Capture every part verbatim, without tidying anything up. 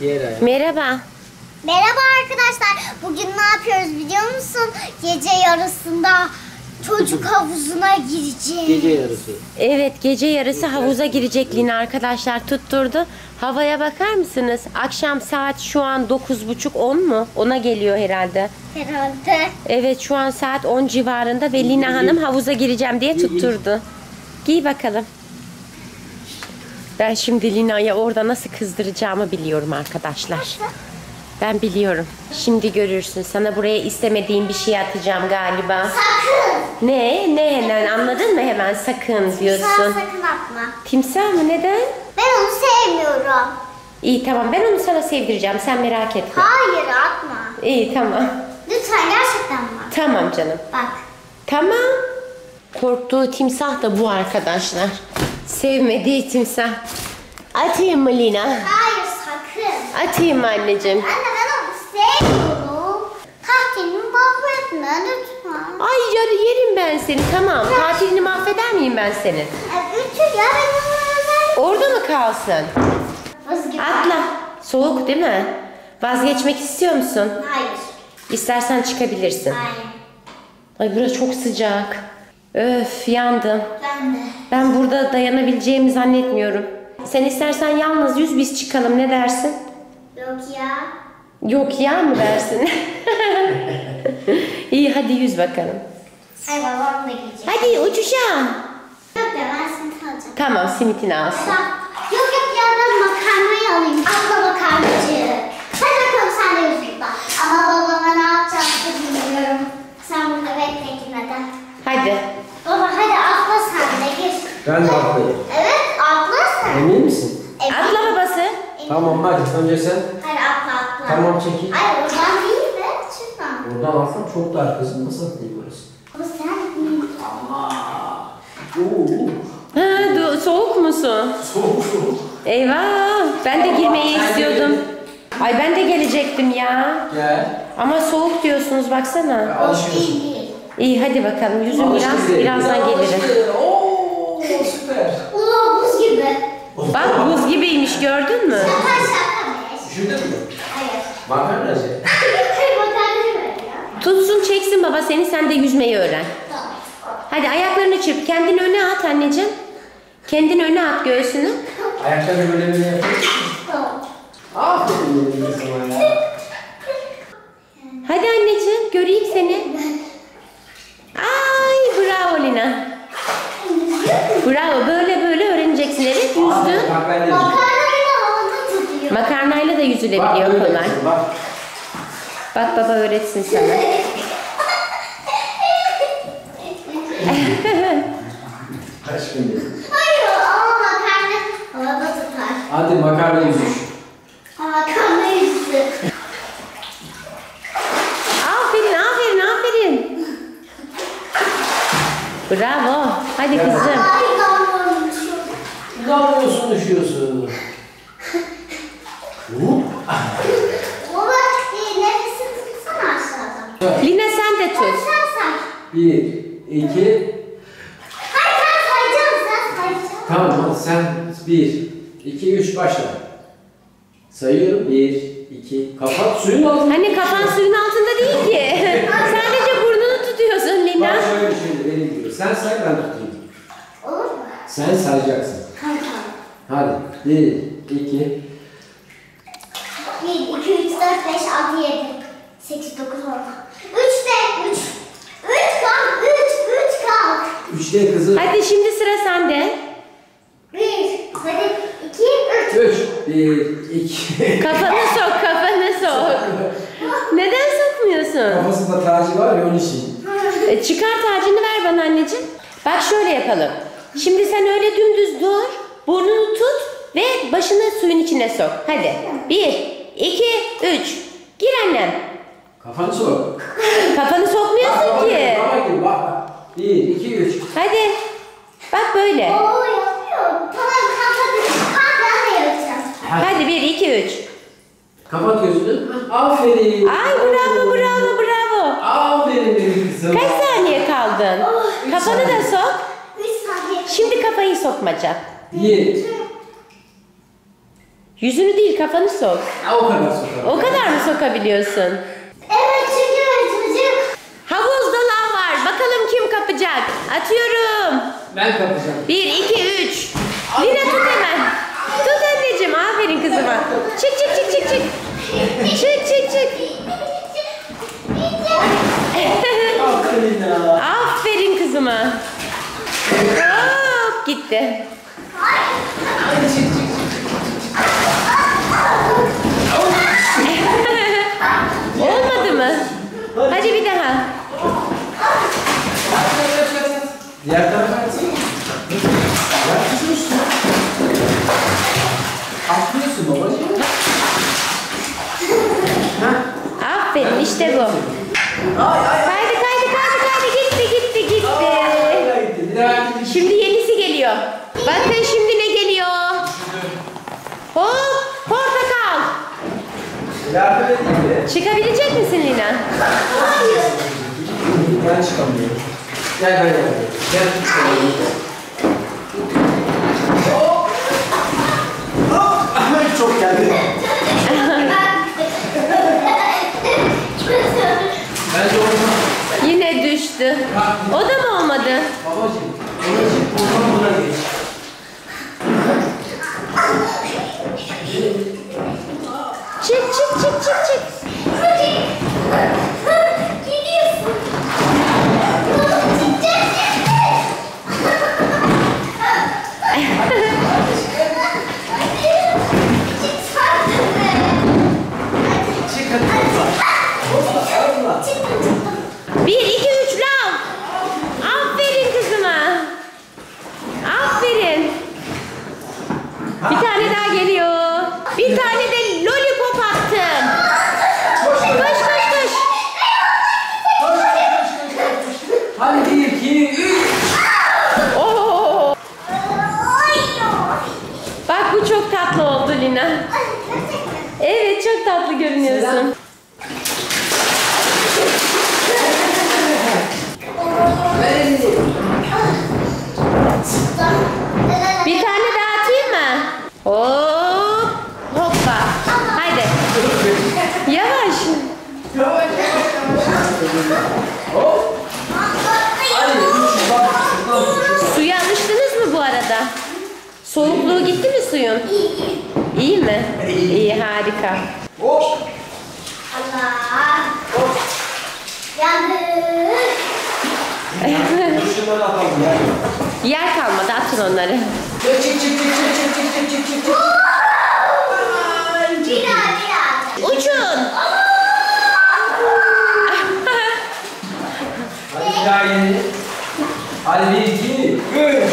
Diğer ayağı. Merhaba. Merhaba arkadaşlar. Bugün ne yapıyoruz biliyor musun? Gece yarısında çocuk havuzuna gireceğiz. Gece yarısı. Evet, gece yarısı havuza girecek Lina arkadaşlar, tutturdu. Havaya bakar mısınız? Akşam saat şu an dokuz buçuk on mu? Ona geliyor herhalde. Herhalde. Evet, şu an saat on civarında ve Lina Hanım havuza gireceğim diye tutturdu. Giy bakalım. Ben şimdi Lina'ya orada nasıl kızdıracağımı biliyorum arkadaşlar. Ben biliyorum. Şimdi görürsün. Sana buraya istemediğim bir şey atacağım galiba. Sakın. Ne? Ne hemen? Anladın mı hemen sakın diyorsun? Sen sakın atma. Timsah mı? Neden? Ben onu sevmiyorum. İyi tamam, ben onu sana sevdireceğim. Sen merak etme. Hayır atma. İyi tamam. Lütfen gerçekten mi? Tamam canım. Bak. Tamam. Korktuğu timsah da bu arkadaşlar. Sevmediği timsah. Atayım mı Lina? Hayır sakın. Atayım mı anneciğim? Anne ben onu sevmiyorum. Tatilimi mahvetme lütfen. Ay yarı yerim ben seni, tamam. Tatilini mahveder miyim ben senin? E, Ütü ya ben onu Orada mı kalsın? Vazgeç. Atla. Soğuk değil mi? Vazgeçmek istiyor musun? Hayır. İstersen çıkabilirsin. Hayır. Ay burası çok sıcak. Öf, yandım. Ben de. Ben burada dayanabileceğimi zannetmiyorum. Sen istersen yalnız yüz, biz çıkalım, ne dersin? Yok ya. Yok ya mı dersin? İyi hadi yüz bakalım. Ay babam da gidecek. Hadi uçuşa. Yok ya ben simit alacağım. Tamam, simitini alsın. Tamam. Yok yok ya ben makarnayı alayım. Abla makarnacı. Hadi bakalım sen de yüz burada. Ama babama ne yapacağını bilmiyorum. Sen burada bekle gitmeden. Hadi. Baba hadi atla sen de gir. Ben de atlayayım. Evet atla sen. Emin misin? Evet. Atla babası. Eminim. Tamam hadi önce sen. Hadi atla atla. Tamam çekil. Hayır oradan değil be. Şuradan. Oradan atlam çok dar kızım. Nasıl atlayayım orası? Ama sen... Oo. Ha, du- soğuk musun? Soğuk soğuk. Eyvah, ben de girmeyi istiyordum. Ay ben de gelecektim ya. Gel. Ama soğuk diyorsunuz, baksana. Alışıyorsun. Değil değil. İyi hadi bakalım, yüzüm biraz, Alıştı birazdan seni. gelirim. Alıştı. Oo süper. Oo buz gibi. Bak buz gibiymiş, gördün mü? Şaka şaka be. Üşüdün mü? Hayır. Makarnacı. Hayır makarnacı ver ya. Tutsun çeksin baba seni, sen de yüzmeyi öğren. Tamam. Hadi ayaklarını çırp, kendini öne at anneciğim. Kendini öne at, göğsünü. Ayaklarını böyle böyle yapayım. Tamam. Aferin benim sana ya. Hadi anneciğim, göreyim seni. Ay bravo Lina. Bravo, böyle böyle öğreneceksin. Evet, yüzdün. Bak ben de Makarnayla havada tutuyor. Makarnayla da Bak yüzülebiliyor böyle kolay. yapıyorsun, bak. Bak baba öğretsin sana. Aşkım benim. Hayır ama makarna havada tutar. Hadi makarna yüzüş. Makarna yüzü. Aferin, aferin, aferin. Bravo. Hadi Evet. kızım. Ay damlamış. Dalıyorsun düşüyorsun. Hop. Baba e, nefesini tutsana aşağıda. Lina sen de Sen tut. sen say. Bir, iki. Hayır sen sayacaksın sen sayacaksın. Tamam hadi sen bir, iki, üç başla. Sayıyorum. Bir, iki. Kapat suyun altında. Hani kafan suyun altında değil ki. Sadece burnunu tutuyorsun Lina. Bak şöyle şimdi benim gibi. Sen say ben tutayım. Olur mu? Sen sayacaksın. Tamam. Hadi. Bir, iki. bir, iki, üç, dört, beş, altı, yedi, sekiz, dokuz, on. üç de, üç. üç kalk, üç, üç kalk. Üçte kızım. Hadi şimdi sıra sende. bir, hadi, iki, üç. Üç. Bir, iki. Kafanı sok, kafanı sok. Neden sokmuyorsun? Kafasında tacı var ya onun için. E, çıkar tacını ver bana anneciğim. Bak şöyle yapalım. Şimdi sen öyle dümdüz dur. Burnunu tut ve başını suyun içine sok. Hadi. Bir, iki, üç. Gir annem. Kafanı sok. Kafanı sokmuyorsun Bak, ki. bak, bak, bak, bak. Bir, iki, üç. Hadi. Bak böyle. Oo yapıyor. Tamam kalk hadi. Kalk ben de yapacağım. Hadi bir, iki, üç. Kapat gözünü. Aferin. Ay bravo, bravo, bravo. Aferin benim kızım. Kaç saniye kaldın? Oh, Kafanı da sok. üç saniye. Şimdi kafayı sokmaca. Bir. Yüzünü değil, kafanı sok. Ha, o kadar sokarım. O kadar mı sokabiliyorsun? Evet çünkü çocuk. Havuzda lav var. Bakalım kim kapacak? Atıyorum. Ben kapacağım. Bir, iki, üç. Lina tut hemen. Tut anneciğim. Aferin kızıma. Çık çık çık çık çık. Çık çık çık. Aferin ya. Aferin kızıma. Hop gitti. Hadi çık çık çık. Olmadı mı? Hadi bir daha. Diğer tarafa atsana. Yapmışsın. Atlıyorsun babacığım. Aferin işte bu. Ay ay. Kaydı kaydı kaydı kaydı gitti gitti gitti. Bir daha gitti. Şimdi yenisi geliyor. Bakın şimdi ne geliyor? Hop portakal. Yardım edeyim de. Çıkabilecek misin Lina? Ben çıkamıyorum. Gel ben yardım edeyim. Gel tut şöyle. Hop. Hop. Ay çok geldi. Bence olmaz. Yine düştü. O da mı olmadı? Babacığım. Babacığım buradan buna geç. Çık çık çık çık çık. Gidiyorsun. Çık hadi hopla. Hopla hopla. Bir, iki, üç lav. Aferin kızıma. Aferin. Bir tane daha geliyor. Bir tane de lollipop attım. Koş Koş koş koş. koş koş koş. Hadi bir iki üç. Oo. Bak bu çok tatlı oldu Lina. Evet çok tatlı görünüyorsun. Bir tane daha atayım mı? Hop. Hoppa. Haydi. Yavaş. Yavaş yavaş yavaş. Hop. Hadi üç bak. Şuradan tut. Suya alıştınız mı bu arada? Soğukluğu gitti mi suyun? İyi mi? İyi harika. Hop. Allah. Yandık. Şunları atalım ya. Yer kalmadı atın onları. Çık çık çık çık çık çık çık çık çık çık. Bir daha bir daha. Uçun. Hadi bir daha yeni. Hadi bir iki üç.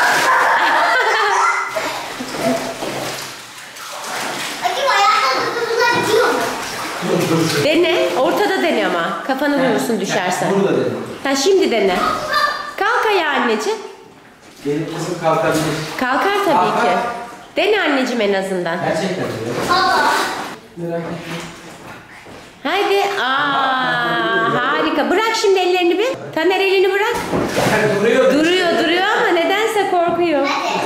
Bakayım ayakta tuttuğunuzdan gidiyor mu? Dur dur. Dene. Ortada dene ama. Kafanı vurursun düşersen. Burada dedim. Ha şimdi dene. Kalk ayağa anneciğim. Benim kızım kalkabilir. Kalkar tabii Kalkar. ki. Dene anneciğim en azından. Gerçekten diyor. Baba. Merak etme. Haydi. Aa, harika. Bırak şimdi ellerini bir. Taner elini bırak. Yani duruyor. Duruyor duruyor ama nedense korkuyor. Hadi.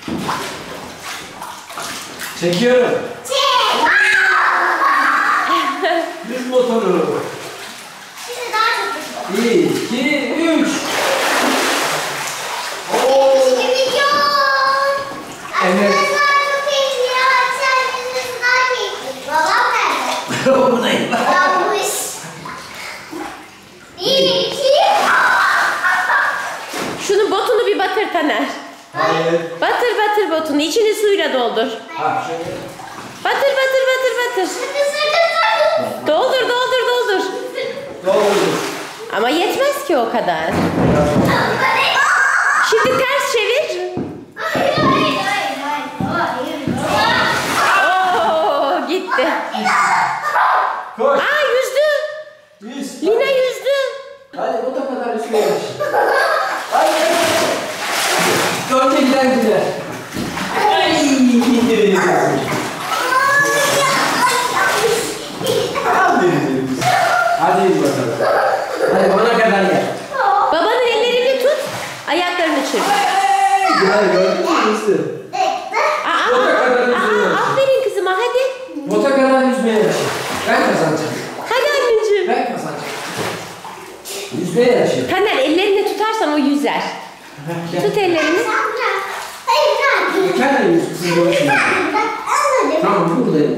Çekiyorum. Çek. Düz motoru. Şimdi daha çok hızlı. Bir, iki, üç. Oo. İşte milyon. Evet. Arkadaşlar çok keyifli ya. Sen bizimle daha keyifli. Babam nerede? Bu ne? Yanmış. Bir, iki. Şunu botunu bir batır Taner. Hayır. Batır batır botunu. İçini suyla doldur. Ha şöyle. Batır batır batır batır. Sıkı sıkı sıkı. Doldur doldur doldur. Doğru. Ama yetmez ki o kadar. Şimdi ters çevir. Hayır, hayır, hayır, hayır, hayır. Oo gitti. Koş. Aa yüzdü. Yüz. Lina yüzdü. Hadi o da kadar üstüne Hadi. Önce giden gider. Ay. Hadi bakalım. Hadi bana kadar gel. Babanın ellerini tut. Ayaklarını çırp. Gel gördün mü? Üstü. Aa, O da kadar aa, hızlı. aa, aferin kızım yüzmeye yarışı. Ben kazanacağım. Hadi anneciğim. Ben kazanacağım. Yüzmeye yarışı. Taner ellerini tutarsan o yüzer. Gel. Tut ellerini. Sen bırak. Hayır bırak. Kendin yüz kızım görürsün. Bırak. Anladım. Tamam buradayım.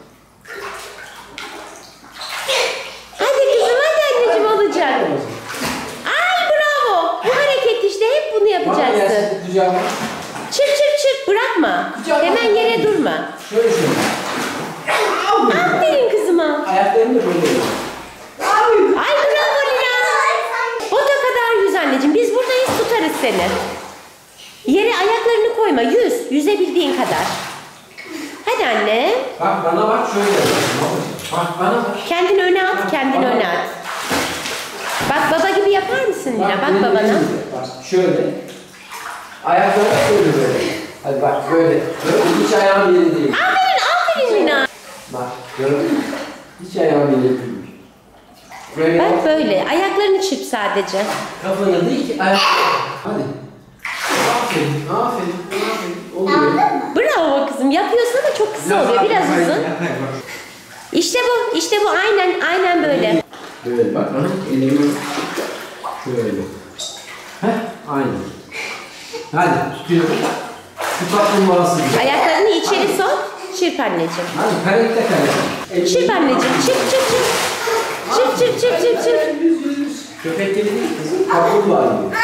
Hadi kızım hadi anneciğim olacak. Ay bravo. Bu hareket işte hep bunu Bana yapacaksın. gelsin kucağıma. Çırp çırp çırp bırakma. Hemen yere durma. Şöyle şöyle. Aferin kızıma. Ayaklarını da böyle yapıyorum. Ay bravo Lina. O da kadar yüz anneciğim. Biz buradayız tutarız seni. Yere ayaklarını koyma. Yüz. Yüzebildiğin kadar. Hadi anne. Bak bana bak şöyle yapıyorum. Bak bana bak. Kendini öne at. Kendini öne at. Bak baba gibi yapar mısın Lina? Bak benim babana. elimde. Bak şöyle. Ayakları şöyle böyle. Hadi bak böyle. Böyle hiç ayağım yeri değil. Aferin aferin Lina. Bak gördün mü? Hiç ayağım yeri değil. Böyle Bak bak. böyle. Ayaklarını çırp sadece. Kafanı değil ki ayak. Hadi. Aferin, aferin, aferin. Oluyor. Bravo kızım. Yapıyorsun ama çok kısa oluyor. Biraz uzun. İşte bu. İşte bu. Aynen. Aynen böyle. Böyle bak bana. Elimi şöyle. Heh, aynen. Hadi tutuyorum. Şu kaplumbağası gibi. Ayaklarını içeri sok. Çırp anneciğim. Hadi karekte karekte. Çırp anneciğim. Çırp çırp çırp. Çırp çırp çırp çırp çırp. Köpek gibi değil kızım. Kaplumbağa gibi.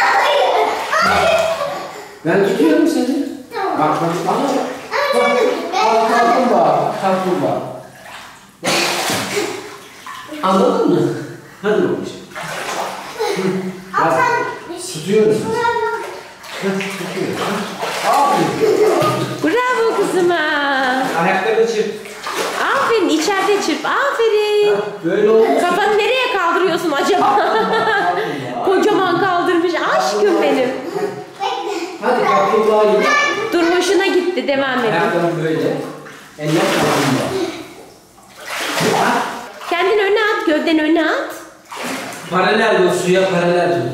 Ben tutuyorum seni. Bak bak bana bak. Bak. Bak kaplumbağa. Kaplumbağa. Bak. Anladın mı? Hadi babacığım. Bak. Tutuyoruz. Tutuyoruz. Aferin. Bravo kızıma. Ayaklarını çırp. Aferin. içeride çırp. Aferin. Böyle oldu. Kafanı nereye kaldırıyorsun acaba? Kocaman kaldırmış. Aşkım benim. Hadi kaplumbağa gibi. Dur hoşuna gitti. Devam edin. Ayaklarını böyle. Eller kaplumbağa. Kendini öne at. Gövdeni öne at. Paralel dur, suya paralel dur.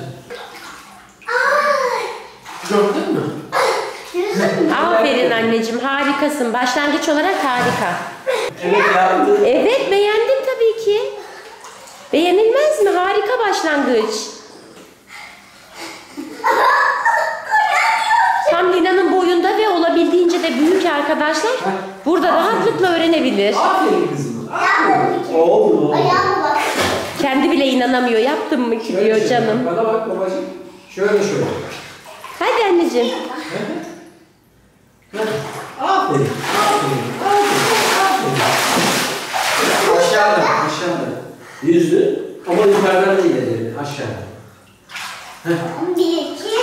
Gördün mü? Aferin anneciğim. Harikasın. Başlangıç olarak harika. Evet yaptın. Evet beğendim tabii ki. Beğenilmez mi? Harika başlangıç. Tam Lina'nın boyunda ve olabildiğince de büyük arkadaşlar burada rahatlıkla öğrenebilir. Aferin kızım. Oldu oldu. Ayağıma bak. Kendi bile inanamıyor. Yaptım mı ki diyor şöyle. canım. Bana bak babacığım. Şöyle şöyle. Hadi anneciğim. Aferin. Aferin. Aferin. Aşağıda, aşağıda. Yüzü ama yukarıdan değil ellerini. Aşağıda. Bir, iki.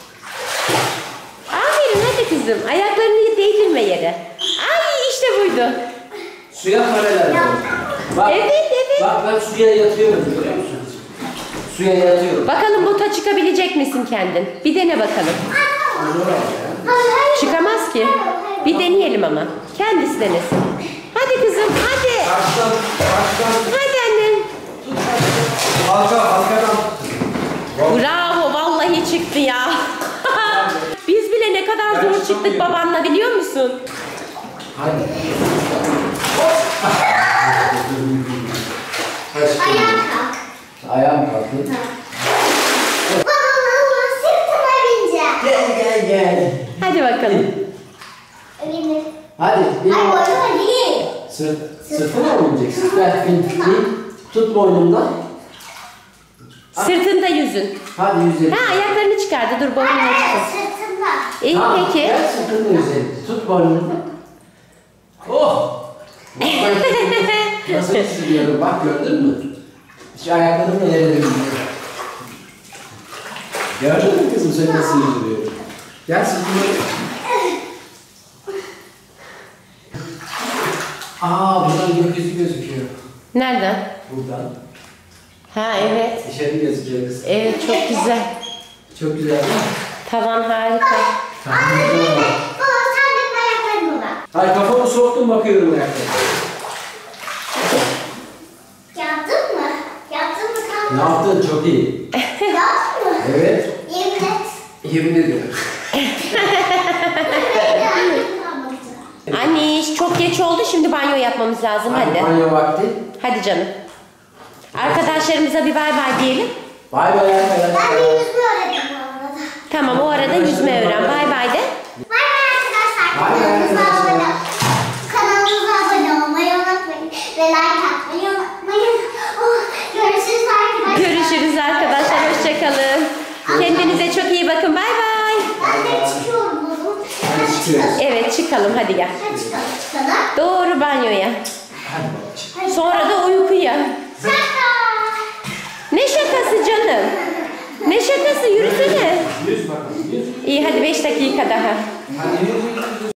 Aferin hadi kızım. Ayaklarını değdirme yere. Ay işte buydu. Suya paralel dur. Bak, Evet, evet. Bak ben suya yatıyorum görüyor musunuz? Suya yatıyorum. Bakalım bota çıkabilecek misin kendin? Bir dene bakalım. Çıkamaz ki. Bir deneyelim ama. Kendisi denesin. Hadi kızım hadi. Baştan, baştan. Hadi annem. Halka, halkadan. Bravo vallahi çıktı ya. Biz bile ne kadar Ben zor çıktık çıkamıyorum. babanla biliyor musun? Hadi. Ayağa kalk. Ayağım kalktı. Baba sırtıma bineceğim. Gel gel gel. Hadi bakalım. Bindim. Hadi Ay benim boynuma değil. sırt, sırtıma mı bineceksin? Gel bin, bin. Tut boynumdan. Sırtında yüzün. Hadi yüzelim. Ha ayaklarını çıkardı. Dur boynuna Evet çıkın. sırtımda. İyi Tamam, peki. Gel sırtında yüzelim. Tut boynumdan. Oh! Nasıl hissediyorum bak gördün mü? Hiç ayaklarımla yerine bilmiyorum. Gördün mü kızım sen nasıl yüzüyorum? Gel sırtıma. Aa buradan gökyüzü gözüküyor. Nereden? Buradan. Ha evet. Dışarı gözüküyor kız. Evet çok güzel. Çok güzel değil mi? Tavan harika. Tamam. Baba sen benim ayaklarıma bak. Hayır kafamı soktum bakıyorum ayaklarına. Yaptın mı? Yaptın mı Ne kanka? yaptın? Çok iyi. Yaptın mı? Evet. Yemin et. Yemin ediyorum. Anne çok geç oldu. Şimdi banyo yapmamız lazım. Hadi. Banyo vakti. Hadi canım. Arkadaşlarımıza bir bay bay diyelim. Bay bay arkadaşlar. Ben de yüzme öğrettim bu arada. Tamam o arada yüzme öğren. Bay bay de. Bay bay arkadaşlar. Bay bay Kanalımıza arkadaşlar. abone Kanalımıza abone olmayı unutmayın. Ve like atmayı unutmayın. Oh, görüşürüz arkadaşlar. Görüşürüz arkadaşlar. Hoşçakalın. Kendinize çok iyi bakın. Bay bay. Ben de çıkıyorum o zaman. Hadi Hadi çıkıyoruz. çıkalım. Evet çıkalım hadi gel. Hadi çıkalım çıkalım. Doğru banyoya. Hadi babacığım. Hadi. Sonra da uykuya. Şaka. Ne şakası canım? Ne şakası? Yürüsene. Yüz bakalım. Yüz. İyi hadi beş dakika daha. Hadi yüz.